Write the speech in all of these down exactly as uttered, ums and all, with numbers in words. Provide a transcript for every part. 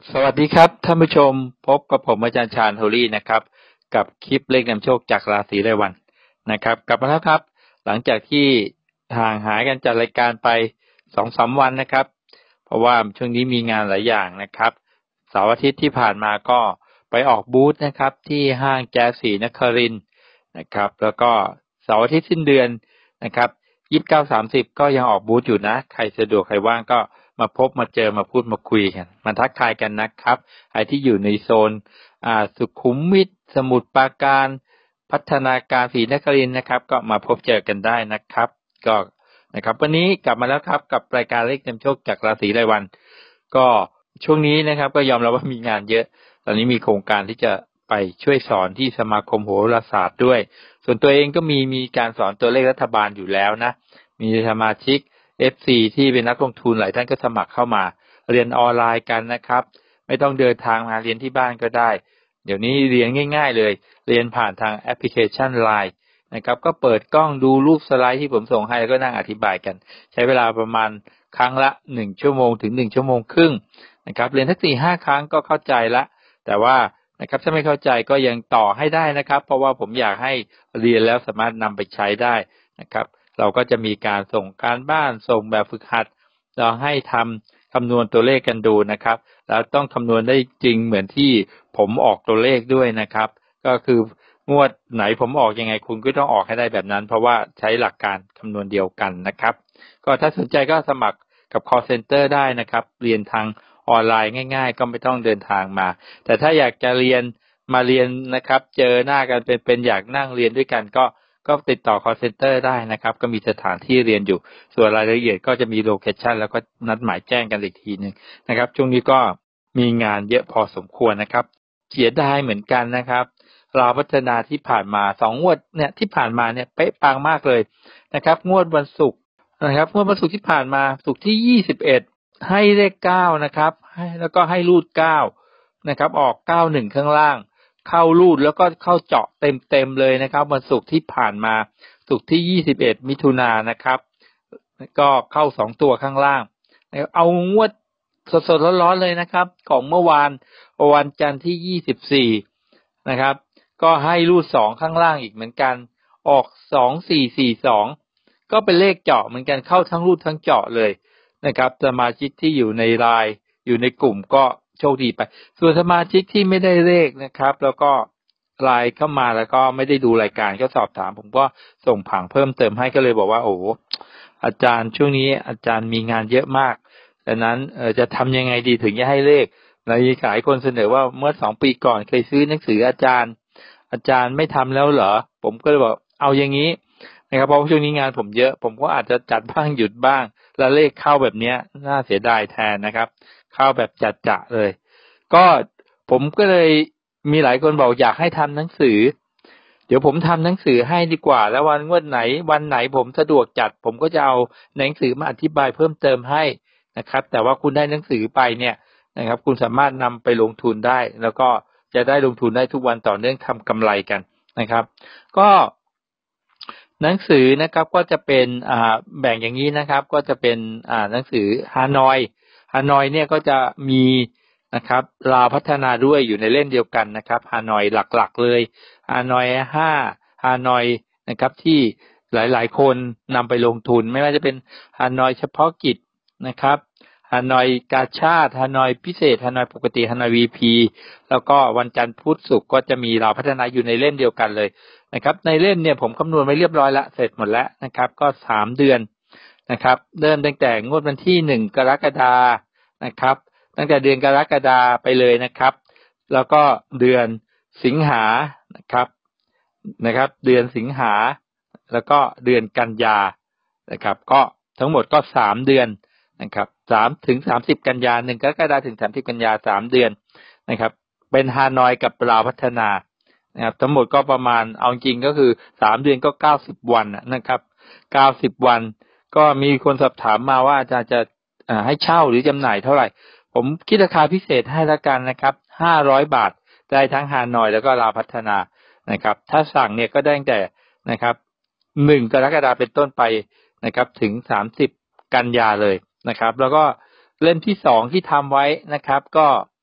สวัสดีครับท่านผู้ชมพบกับผมอาจารย์ชาญโฮลี่นะครับกับคลิปเลขนำโชคจากราศีรายวันนะครับกลับมาแล้วครับหลังจากที่ห่างหายกันจากรายการไป สองถึงสาม วันนะครับเพราะว่าช่วงนี้มีงานหลายอย่างนะครับเสาร์อาทิตย์ที่ผ่านมาก็ไปออกบูธนะครับที่ห้างแจ๊สศรีนครินทร์นะครับแล้วก็เสาร์อาทิตย์สิ้นเดือนนะครับยี่สิบเก้า สามสิบก็ยังออกบูธอยู่นะใครสะดวกใครว่างก็มาพบมาเจอมาพูดมาคุยกันมาทักทายกันนะครับใครที่อยู่ในโซนอ่าสุขุมวิทสมุทรปราการพัฒนาการศรีนครินทร์นะครับก็มาพบเจอกันได้นะครับก็นะครับวันนี้กลับมาแล้วครับกับรายการเลขนำโชคจากราศีรายวันก็ช่วงนี้นะครับก็ยอมรับว่ามีงานเยอะตอนนี้มีโครงการที่จะไปช่วยสอนที่สมาคมโหราศาสตร์ด้วยส่วนตัวเองก็มีมีการสอนตัวเลขรัฐบาลอยู่แล้วนะมีสมาชิก เอฟ ซี ที่เป็นนักลงทุนหลายท่านก็สมัครเข้ามาเรียนออนไลน์กันนะครับไม่ต้องเดินทางมาเรียนที่บ้านก็ได้เดี๋ยวนี้เรียนง่ายๆเลยเรียนผ่านทางแอปพลิเคชัน ไลน์ นะครับก็เปิดกล้องดูรูปสไลด์ที่ผมส่งให้แล้วก็นั่งอธิบายกันใช้เวลาประมาณครั้งละหนึ่งชั่วโมงถึงหนึ่งชั่วโมงครึ่งนะครับเรียนทั้ง สี่ถึงห้า ครั้งก็เข้าใจละแต่ว่านะครับถ้าไม่เข้าใจก็ยังต่อให้ได้นะครับเพราะว่าผมอยากให้เรียนแล้วสามารถนำไปใช้ได้นะครับเราก็จะมีการส่งการบ้านส่งแบบฝึกหัดเราให้ทำคำนวณตัวเลขกันดูนะครับแล้วต้องคำนวณได้จริงเหมือนที่ผมออกตัวเลขด้วยนะครับก็คืองวดไหนผมออกยังไงคุณก็ต้องออกให้ได้แบบนั้นเพราะว่าใช้หลักการคำนวณเดียวกันนะครับก็ถ้าสนใจก็สมัครกับ call center ได้นะครับเรียนทางออนไลน์ง่ายๆก็ไม่ต้องเดินทางมาแต่ถ้าอยากจะเรียนมาเรียนนะครับเจอหน้ากันเป็นๆอยากนั่งเรียนด้วยกันก็ก็ติดต่อ call center ได้นะครับก็มีสถานที่เรียนอยู่ส่วนรายละเอียดก็จะมีโลเคชั่นแล้วก็นัดหมายแจ้งกันอีกทีนึงนะครับช่วงนี้ก็มีงานเยอะพอสมควรนะครับเสียดายเหมือนกันนะครับเราพัฒนาที่ผ่านมาสองงวดเนี่ยที่ผ่านมาเนี่ยเป๊ะปังมากเลยนะครับงวดวันศุกร์นะครับงวดวันศุกร์ที่ผ่านมาศุกร์ที่ยี่สิบเอ็ดให้เลขเก้านะครับให้แล้วก็ให้รูดเก้านะครับออกเก้าหนึ่งข้างล่างเข้ารูดแล้วก็เข้าเจาะเต็มๆเลยนะครับวันศุกร์ที่ผ่านมาศุกร์ที่ยี่สิบเอ็ดมิถุนายนนะครับก็เข้าสองตัวข้างล่างเอางวดสดๆร้อนๆเลยนะครับของเมื่อวานวันจันทร์ที่ยี่สิบสี่นะครับก็ให้รูดสองข้างล่างอีกเหมือนกันออกสองสี่สี่สองก็เป็นเลขเจาะเหมือนกันเข้าทั้งรูดทั้งเจาะเลยนะครับสมาชิกที่อยู่ในไลน์อยู่ในกลุ่มก็โชคดีไปส่วนสมาชิกที่ไม่ได้เลขนะครับแล้วก็ไลน์เข้ามาแล้วก็ไม่ได้ดูรายการก็สอบถามผมก็ส่งผังเพิ่มเติมให้ก็เลยบอกว่าโอ้อาจารย์ช่วงนี้อาจารย์มีงานเยอะมากดังนั้นเอ่อจะทำยังไงดีถึงจะให้เลขหลายหลายคนเสนอว่าเมื่อสองปีก่อนเคยซื้อหนังสืออาจารย์อาจารย์ไม่ทำแล้วเหรอผมก็เลยบอกเอาอย่างนี้นะครับเพราะช่วงนี้งานผมเยอะผมก็อาจจะจัดบ้างหยุดบ้างแล้วเลขเข้าแบบนี้น่าเสียดายแทนนะครับเข้าแบบจัดจะเลยก็ผมก็เลยมีหลายคนบอกอยากให้ทำหนังสือเดี๋ยวผมทำหนังสือให้ดีกว่าแล้ววันงวดไหนวันไหนผมสะดวกจัดผมก็จะเอาหนังสือมาอธิบายเพิ่มเติมให้นะครับแต่ว่าคุณได้หนังสือไปเนี่ยนะครับคุณสามารถนำไปลงทุนได้แล้วก็จะได้ลงทุนได้ทุกวันต่อเนื่องทำกำไรกันนะครับก็หนังสือนะครับก็จะเป็นอ่าแบ่งอย่างนี้นะครับก็จะเป็นอ่าหนังสือฮานอยฮานอยเนี่ยก็จะมีนะครับลาวพัฒนาด้วยอยู่ในเล่มเดียวกันนะครับฮานอยหลักๆเลยฮานอยห้าฮานอยนะครับที่หลายๆคนนำไปลงทุนไม่ว่าจะเป็นฮานอยเฉพาะกิจนะครับฮานอยกาชาดฮานอยพิเศษฮานอยปกติฮานอย วี พี แล้วก็วันจันทร์พุธศุกร์ก็จะมีลาวพัฒนาอยู่ในเล่มเดียวกันเลยนะครับในเล่มเนี่ยผมคำนวณไว้เรียบร้อยละเสร็จหมดแล้วนะครับก็สามเดือนนะครับเริ่มตั้งแต่งวดวันที่หนึ่งกรกฎานะครับตั้งแต่เดือนกรกฎาไปเลยนะครับแล้วก็เดือนสิงหานะครับนะครับเดือนสิงหาแล้วก็เดือนกันยานะครับก็ทั้งหมดก็สามเดือนนะครับสามถึงสามสิบกันยาหนึ่งกรกฎาถึงสามสิบกันยาสามเดือนนะครับเป็นฮานอยกับลาวพัฒนานะครับทั้งหมดก็ประมาณเอาจริงก็คือสามเดือนก็เก้าสิบวันนะครับเก้าสิบวันก็มีคนสอบถามมาว่าอาจารย์จะอ่าให้เช่าหรือจำหน่ายเท่าไหร่ผมคิดราคาพิเศษให้ละกันนะครับห้าร้อยบาทได้ทั้งฮานอยแล้วก็ลาวพัฒนานะครับถ้าสั่งเนี่ยก็ได้ตั้งแต่นะครับหนึ่งกรกฎาคมเป็นต้นไปนะครับถึงสามสิบกันยาเลยนะครับแล้วก็เล่มที่สองที่ทำไว้นะครับก็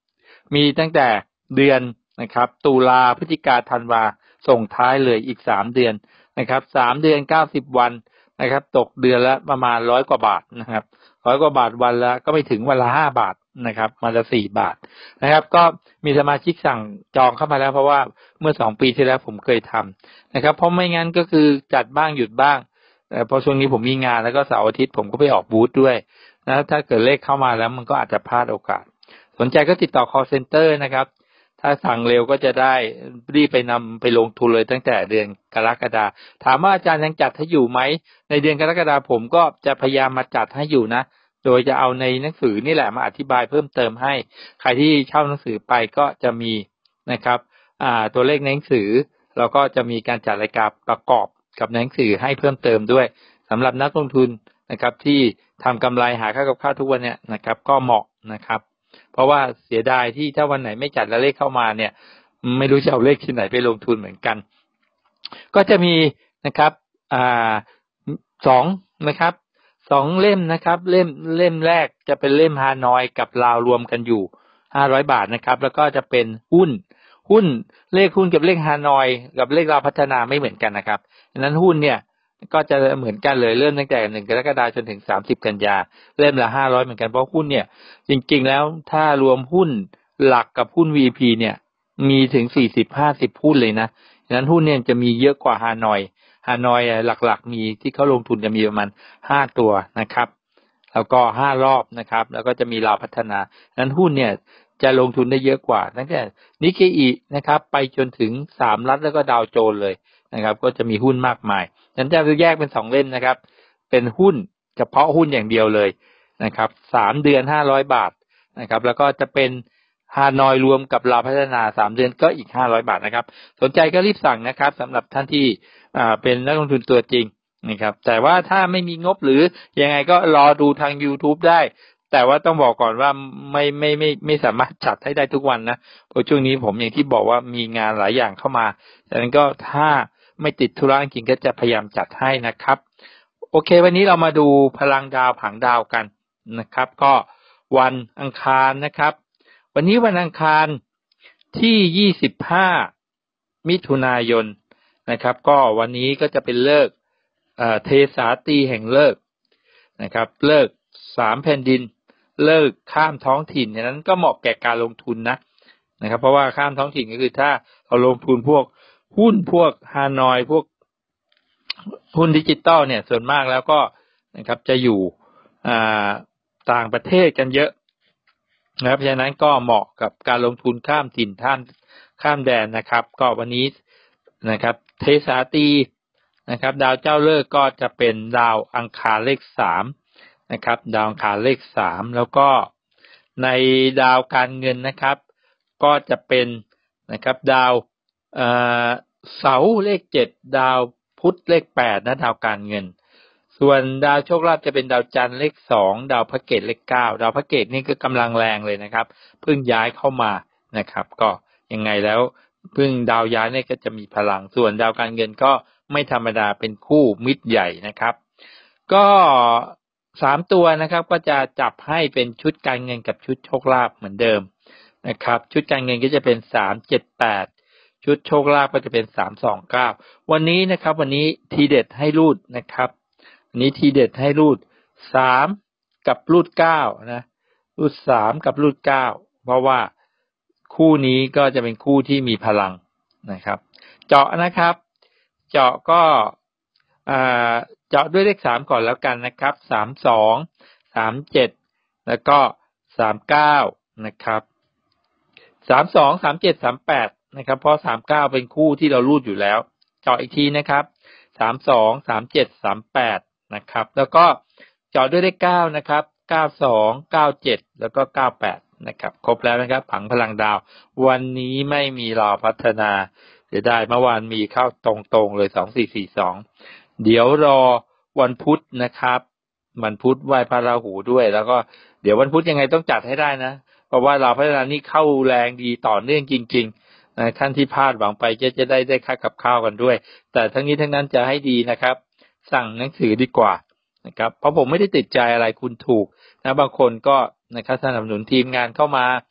มีตั้งแต่เดือนนะครับตุลาพฤศจิกาธันวาส่งท้ายเลยอีกสามเดือนนะครับสามเดือนเก้าสิบวันนะครับตกเดือนละประมาณร้อยกว่าบาทนะครับร้อยกว่าบาทวันละก็ไม่ถึงวันละห้าบาทนะครับวันละสี่บาทนะครับก็มีสมาชิกสั่งจองเข้ามาแล้วเพราะว่าเมื่อสองปีที่แล้วผมเคยทำนะครับเพราะไม่งั้นก็คือจัดบ้างหยุดบ้างเพราะช่วงนี้ผมมีงานแล้วก็เสาร์อาทิตย์ผมก็ไปออกบูธด้วยนะถ้าเกิดเลขเข้ามาแล้วมันก็อาจจะพลาดโอกาสสนใจก็ติดต่อ call center นะครับถ้าสั่งเร็วก็จะได้รีบไปนำไปลงทุนเลยตั้งแต่เดือนกรกฎาคมถามว่าอาจารย์ยังจัดให้อยู่ไหมในเดือนกรกฎาคมผมก็จะพยายามมาจัดให้อยู่นะโดยจะเอาในหนังสือนี่แหละมาอธิบายเพิ่มเติมให้ใครที่เช่าหนังสือไปก็จะมีนะครับอ่าตัวเลขในหนังสือแล้วก็จะมีการจัดรายการประกอบกับหนังสือให้เพิ่มเติมด้วยสำหรับนักลงทุนนะครับที่ทำกำไรหาค่ากับข้าวทุกวันเนี่ยนะครับก็เหมาะนะครับเพราะว่าเสียดายที่ถ้าวันไหนไม่จัดแล้วเลขเข้ามาเนี่ยไม่รู้จะเอาเลขที่ไหนไปลงทุนเหมือนกันก็จะมีนะครับอ่าสองนะครับสองเล่มนะครับเล่มเล่มแรกจะเป็นเล่มฮานอยกับลาวรวมกันอยู่ห้าร้อยบาทนะครับแล้วก็จะเป็นหุ้นหุ้นเลขหุ้นกับเลขฮานอยกับเลขลาวพัฒนาไม่เหมือนกันนะครับฉะนั้นหุ้นเนี่ยก็จะเหมือนกันเลยเริ่มตั้งแต่หนึ่งกรกฎาคมจนถึงสามสิบกันยาเล่มละห้าร้อยเหมือนกันเพราะหุ้นเนี่ยจริงๆแล้วถ้ารวมหุ้นหลักกับหุ้น วี พี เนี่ยมีถึงสี่สิบ ห้าสิบหุ้นเลยนะฉะนั้นหุ้นเนี่ยจะมีเยอะกว่าฮานอยฮานอยหลักๆมีที่เขาลงทุนจะมีประมาณห้าตัวนะครับแล้วก็ห้ารอบนะครับแล้วก็จะมีลาวพัฒนาฉะนั้นหุ้นเนี่ยจะลงทุนได้เยอะกว่าตั้งแต่นิกเกอินะครับไปจนถึงสามรัฐแล้วก็ดาวโจนส์เลยนะครับก็จะมีหุ้นมากมายฉะนั้นจะแยกเป็นสองเล่มนะครับเป็นหุ้นเฉพาะหุ้นอย่างเดียวเลยนะครับสามเดือนห้าร้อยบาทนะครับแล้วก็จะเป็นฮานอยรวมกับลาวพัฒนาสามเดือนก็อีกห้าร้อยบาทนะครับสนใจก็รีบสั่งนะครับสำหรับท่านที่อ่าเป็นนักลงทุนตัวจริงนะครับแต่ว่าถ้าไม่มีงบหรือยังไงก็รอดูทาง YouTube ได้แต่ว่าต้องบอกก่อนว่าไม่ไม่ไม่ไม่สามารถจัดให้ได้ทุกวันนะเพราะช่วงนี้ผมอย่างที่บอกว่ามีงานหลายอย่างเข้ามาฉะนั้นก็ถ้าไม่ติดธุระจริงก็จะพยายามจัดให้นะครับโอเควันนี้เรามาดูพลังดาวผังดาวกันนะครับก็วันอังคารนะครับวันนี้วันอังคารที่ยี่สิบห้ามิถุนายนนะครับก็วันนี้ก็จะเป็นเลิกเอ่อเทสาตรีแห่งเลิกนะครับเลิกสามแผ่นดินเลิกข้ามท้องถิ่นฉะนั้นก็เหมาะแก่การลงทุนนะนะครับเพราะว่าข้ามท้องถิ่นก็คือถ้าเราลงทุนพวกหุ้นพวกฮานอยพวกหุ้นดิจิตอลเนี่ยส่วนมากแล้วก็นะครับจะอยู่อ่าต่างประเทศกันเยอะนะครับเพราะฉะนั้นก็เหมาะกับการลงทุนข้ามถิ่นข้ามข้ามแดนนะครับก็วันนี้นะครับเทสาตรีนะครับดาวเจ้าเลิกก็จะเป็นดาวอังคารเลขสามนะครับดาวอังคารเลขสามแล้วก็ในดาวการเงินนะครับก็จะเป็นนะครับดาวเอ่อเสาร์เลขเจ็ดดาวพุธเลขแปดนะดาวการเงินส่วนดาวโชคลาภจะเป็นดาวจันทร์เลขสองดาวพระเกตเลขเก้าดาวพระเกตนี่ก็กำลังแรงเลยนะครับเพิ่งย้ายเข้ามานะครับก็ยังไงแล้วเพิ่งดาวย้ายนี่ก็จะมีพลังส่วนดาวการเงินก็ไม่ธรรมดาเป็นคู่มิตรใหญ่นะครับก็สามตัวนะครับก็จะจับให้เป็นชุดการเงินกับชุดโชคลาภเหมือนเดิมนะครับชุดการเงินก็จะเป็นสามเจ็ดแปดชุดโชคลาภก็จะเป็นสามสองเก้าวันนี้นะครับวันนี้ทีเด็ดให้รูดนะครับวันนี้ทีเด็ดให้รูดสามกับรูดเก้านะรูดสามกับรูดเก้าเพราะว่าคู่นี้ก็จะเป็นคู่ที่มีพลังนะครับเจาะนะครับเจาะก็อ่าเจาะด้วยเลขสามก่อนแล้วกันนะครับสามสอง สามเจ็ดแล้วก็สามเก้านะครับสามสอง สามเจ็ด สามแปดนะครับเพราะสามเก้าเป็นคู่ที่เรารูดอยู่แล้วเจาะอีกทีนะครับสามสอง สามเจ็ด สามแปดนะครับแล้วก็เจาะด้วยเลขเก้านะครับเก้าสอง เก้าเจ็ดแล้วก็เก้าแปดนะครับครบแล้วนะครับผังพลังดาววันนี้ไม่มีรอพัฒนาเสียดายเมื่อวานมีเข้าตรงๆเลยสองสี่สี่สองเดี๋ยวรอวันพุธนะครับวันพุธไหว้พระราหูด้วยแล้วก็เดี๋ยววันพุธยังไงต้องจัดให้ได้นะเพราะว่าเราพัฒนานี่เข้าแรงดีต่อเนื่องจริงๆนะท่านที่พลาดหวังไปจะจะได้ได้ค่ากับข้าวกันด้วยแต่ทั้งนี้ทั้งนั้นจะให้ดีนะครับสั่งหนังสือดีกว่านะครับเพราะผมไม่ได้ติดใจอะไรคุณถูกนะบางคนก็นะครับสนับสนุนทีมงานเข้ามาบ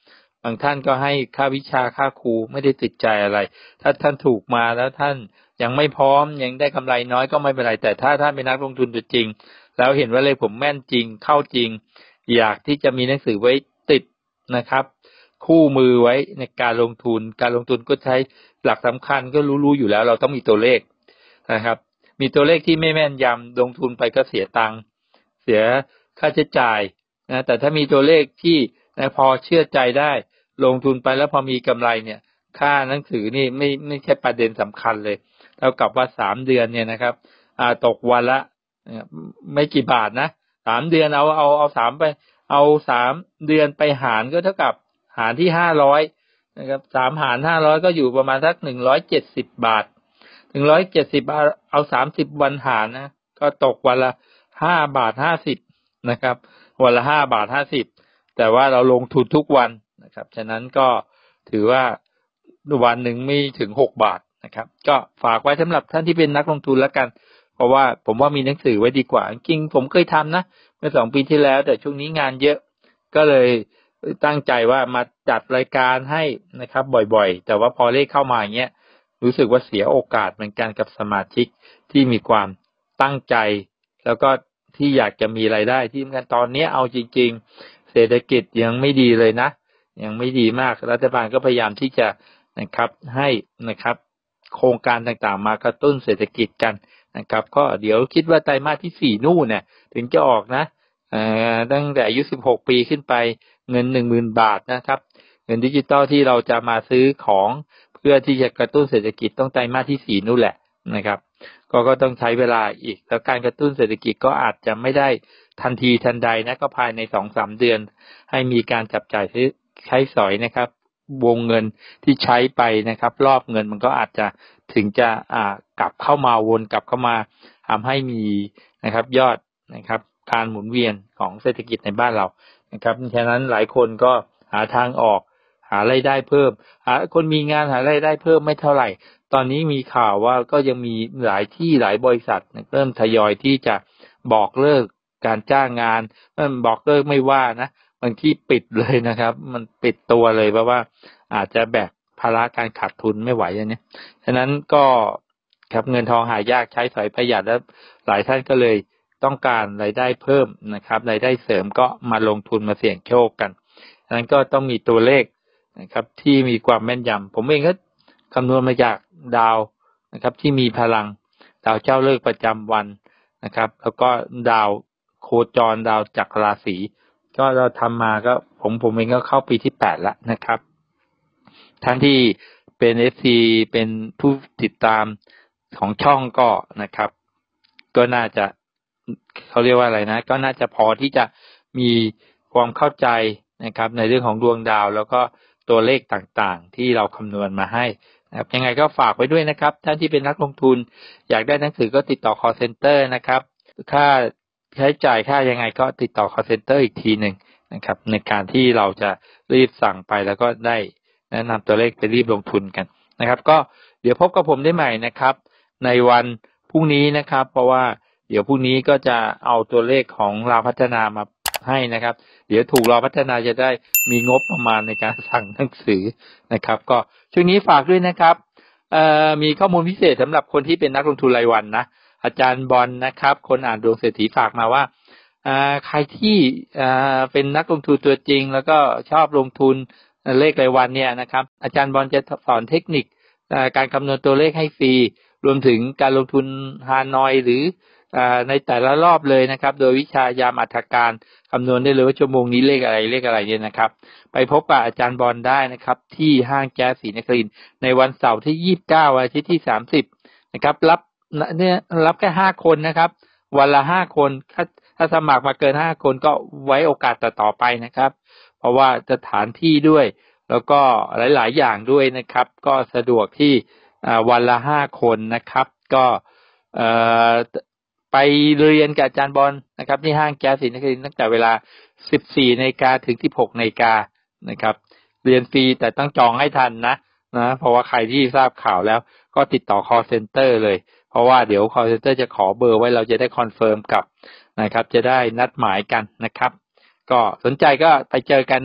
างท่านก็ให้ค่าวิชาค่าครูไม่ได้ติดใจอะไรถ้าท่านถูกมาแล้วท่านยังไม่พร้อมยังได้กำไรน้อยก็ไม่เป็นไรแต่ถ้าท่านเป็นนักลงทุนตัวจริงแล้วเห็นว่าเลขผมแม่นจริงเข้าจริงอยากที่จะมีหนังสือไว้ติดนะครับคู่มือไว้ในการลงทุนการลงทุนก็ใช้หลักสำคัญก็รู้ๆอยู่แล้วเราต้องมีตัวเลขนะครับมีตัวเลขที่ไม่แม่นยำลงทุนไปก็เสียตังค์เสียค่าใช้จ่ายนะแต่ถ้ามีตัวเลขที่นะพอเชื่อใจได้ลงทุนไปแล้วพอมีกำไรเนี่ยค่าหนังสือนี่ไม่ไม่ใช่ประเด็นสำคัญเลยเท่ากับว่าสามเดือนเนี่ยนะครับอ่าตกวันละไม่กี่บาทนะสามเดือนเอาเอาเอาสามไปเอาสามเดือนไปหารก็เท่ากับหารที่ห้าร้อยนะครับสามหารห้าร้อยก็อยู่ประมาณสักหนึ่งร้อยเจ็ดสิบบาทหนึ่งร้อยเจ็ดสิบบาทเอาสามสิบวันหารนะก็ตกวันละห้าบาทห้าสิบนะครับวันละห้าบาทห้าสิบแต่ว่าเราลงทุนทุกวันนะครับฉะนั้นก็ถือว่าวันหนึ่งไม่ถึงหกบาทนะครับก็ฝากไว้สำหรับท่านที่เป็นนักลงทุนแล้วกันเพราะว่าผมว่ามีหนังสือไว้ดีกว่าจริงผมเคยทำนะเมื่อสองปีที่แล้วแต่ช่วงนี้งานเยอะก็เลยตั้งใจว่ามาจัดรายการให้นะครับบ่อยๆแต่ว่าพอเลขเข้ามาอย่างเงี้ยรู้สึกว่าเสียโอกาสเหมือนกันกับสมาชิกที่มีความตั้งใจแล้วก็ที่อยากจะมีรายได้ที่กันตอนนี้เอาจริงๆเศรษฐกิจยังไม่ดีเลยนะยังไม่ดีมากรัฐบาลก็พยายามที่จะนะครับให้นะครับโครงการต่างๆมากระตุ้นเศรษฐกิจกันนะครับก็เดี๋ยวคิดว่าไตรมาสที่สี่นู่นเนี่ยถึงจะออกนะเอ่อตั้งแต่อายุสิบหกปีขึ้นไปเงิน หนึ่งหมื่น บาทนะครับเงินดิจิตอลที่เราจะมาซื้อของเพื่อที่จะกระตุ้นเศรษฐกิจต้องไตรมาสที่สี่นู่นแหละนะครับก็ก็ต้องใช้เวลาอีกแล้วการกระตุ้นเศรษฐกิจก็อาจจะไม่ได้ทันทีทันใดนะก็ภายใน สองถึงสาม เดือนให้มีการจับจ่ายใช้สอยนะครับวงเงินที่ใช้ไปนะครับรอบเงินมันก็อาจจะถึงจะอ่ากลับเข้ามาวนกลับเข้ามาทำให้มีนะครับยอดนะครับการหมุนเวียนของเศรษฐกิจในบ้านเรานะครับฉะนั้นหลายคนก็หาทางออกหารายได้เพิ่มหาคนมีงานหารายได้เพิ่มไม่เท่าไหร่ตอนนี้มีข่าวว่าก็ยังมีหลายที่หลายบริษัทเริ่มทยอยที่จะบอกเลิกการจ้างงานมันบอกเลิกไม่ว่านะบางที่ปิดเลยนะครับมันปิดตัวเลยเพราะว่าอาจจะแบกภาระการขาดทุนไม่ไหวอย่างนี้ฉะนั้นก็ครับเงินทองหายากใช้สอยประหยัดแล้วหลายท่านก็เลยต้องการรายได้เพิ่มนะครับรายได้เสริมก็มาลงทุนมาเสี่ยงโชคกันฉะนั้นก็ต้องมีตัวเลขนะครับที่มีความแม่นยำผมเองก็คำนวณมาจากดาวนะครับที่มีพลังดาวเจ้าฤกษ์ประจำวันนะครับแล้วก็ดาวโคจรดาวจักรราศีก็เราทำมาก็ผมผมเองก็เข้าปีที่แปดแล้วนะครับท่านที่เป็น เอฟ ซี เป็นผู้ติดตามของช่องก็นะครับก็น่าจะเขาเรียกว่าอะไรนะก็น่าจะพอที่จะมีความเข้าใจนะครับในเรื่องของดวงดาวแล้วก็ตัวเลขต่างๆที่เราคำนวณมาให้นะครับยังไงก็ฝากไว้ด้วยนะครับท่านที่เป็นนักลงทุนอยากได้หนังสือก็ติดต่อ call center นะครับค่าใช้จ่ายค่ายังไงก็ติดต่อ call center อีกทีหนึ่งนะครับในการที่เราจะรีบสั่งไปแล้วก็ได้แนะนำตัวเลขไปรีบลงทุนกันนะครับก็เดี๋ยวพบกับผมได้ใหม่นะครับในวันพรุ่งนี้นะครับเพราะว่าเดี๋ยวพรุ่งนี้ก็จะเอาตัวเลขของเราพัฒนามาให้นะครับเดี๋ยวถูกเราพัฒนาจะได้มีงบประมาณในการสั่งหนังสือนะครับก็ช่วงนี้ฝากด้วยนะครับเอ่อมีข้อมูลพิเศษสำหรับคนที่เป็นนักลงทุนรายวันนะอาจารย์บอลนะครับคนอ่านดวงเศรษฐีฝากมาว่าอ่าใครที่อ่าเป็นนักลงทุนตัวจริงแล้วก็ชอบลงทุนเลขรายวันเนี่ยนะครับอาจารย์บอลจะสอนเทคนิคการคำนวณตัวเลขให้ฟรีรวมถึงการลงทุนฮานอยหรือในแต่ละรอบเลยนะครับโดยวิชายามอัตถการคำนวณได้เลยว่าชั่วโมงนี้เลขอะไรเลขอะไรเนี่ยนะครับไปพบกับอาจารย์บอลได้นะครับที่ห้างแก๊สศรีนครินทร์ในวันเสาร์ที่ยี่สิบเก้าวันอาทิตย์ที่สามสิบนะครับรับเนี่ยรับแค่ห้าคนนะครับวันละห้าคนถ้าถ้าสมัครมาเกินห้าคนก็ไว้โอกาสต่อๆไปนะครับเพราะว่าสถานที่ด้วยแล้วก็หลายๆอย่างด้วยนะครับก็สะดวกที่วันละห้าคนนะครับก็เอ่อไปเรียนกับอาจารย์บอลนะครับที่ห้างแก๊สศรีนครินทร์ตั้งแต่เวลา สิบสี่ นาฬิกาถึง สิบหก นาฬิกานะครับเรียนฟรีแต่ต้องจองให้ทันนะนะเพราะว่าใครที่ทราบข่าวแล้วก็ติดต่อ call center เลยเพราะว่าเดี๋ยว call center จะขอเบอร์ไว้เราจะได้คอนเฟิร์มกับนะครับจะได้นัดหมายกันนะครับก็สนใจก็ไปเจอกันนะ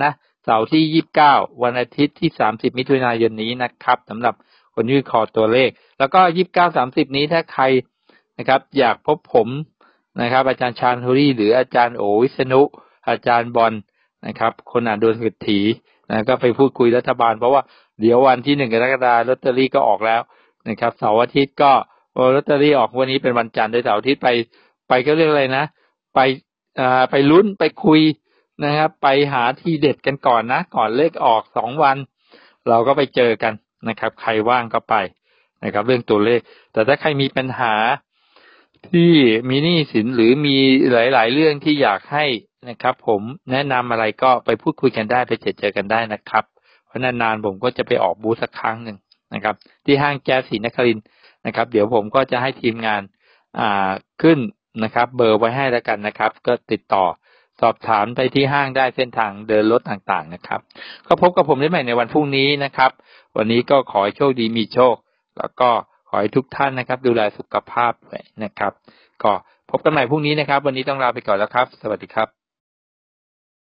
เสาร์ที่ยี่สิบเก้าวันอาทิตย์ที่สามสิบมิถุนายนนี้นะครับสำหรับคนที่วิเคราะห์ตัวเลขแล้วก็ยี่สิบเก้า สามสิบนี้ถ้าใครนะครับอยากพบผมนะครับอาจารย์ชาญธุรีหรืออาจารย์โอวิษณุอาจารย์บอลนะครับคนอ่านดวงเศรษฐีนะก็ไปพูดคุยรัฐบาลเพราะว่าเดี๋ยววันที่หนึ่งกรกฎาคมลอตเตอรี่ก็ออกแล้วนะครับเสาร์อาทิตย์ก็ลอตเตอรี่ออกวันนี้เป็นวันจันทร์โดยเสาร์อาทิตย์ไปไปก็เรียกอะไรนะไปอ่าไปลุ้นไปคุยนะครับไปหาทีเด็ดกันก่อนนะก่อนเลขออกสองวันเราก็ไปเจอกันนะครับใครว่างก็ไปนะครับเรื่องตัวเลขแต่ถ้าใครมีปัญหาที่มีหนี้สินหรือมีหลายๆเรื่องที่อยากให้นะครับผมแนะนำอะไรก็ไปพูดคุยกันได้ไปเจอเจอกันได้นะครับเพราะนานๆผมก็จะไปออกบูธสักครั้งหนึ่งนะครับที่ห้างแจ๊สศรีนครินทร์นะครับเดี๋ยวผมก็จะให้ทีมงานอ่าขึ้นนะครับเบอร์ไว้ให้แล้วกันนะครับก็ติดต่อสอบถามไปที่ห้างได้เส้นทางเดินรถต่างๆนะครับก็พบกับผมได้ใหม่ในวันพรุ่งนี้นะครับวันนี้ก็ขอให้โชคดีมีโชคแล้วก็ขอให้ทุกท่านนะครับดูแลสุขภาพด้วยนะครับก็พบกันใหม่พรุ่งนี้นะครับวันนี้ต้องลาไปก่อนแล้วครับสวัสดีครับ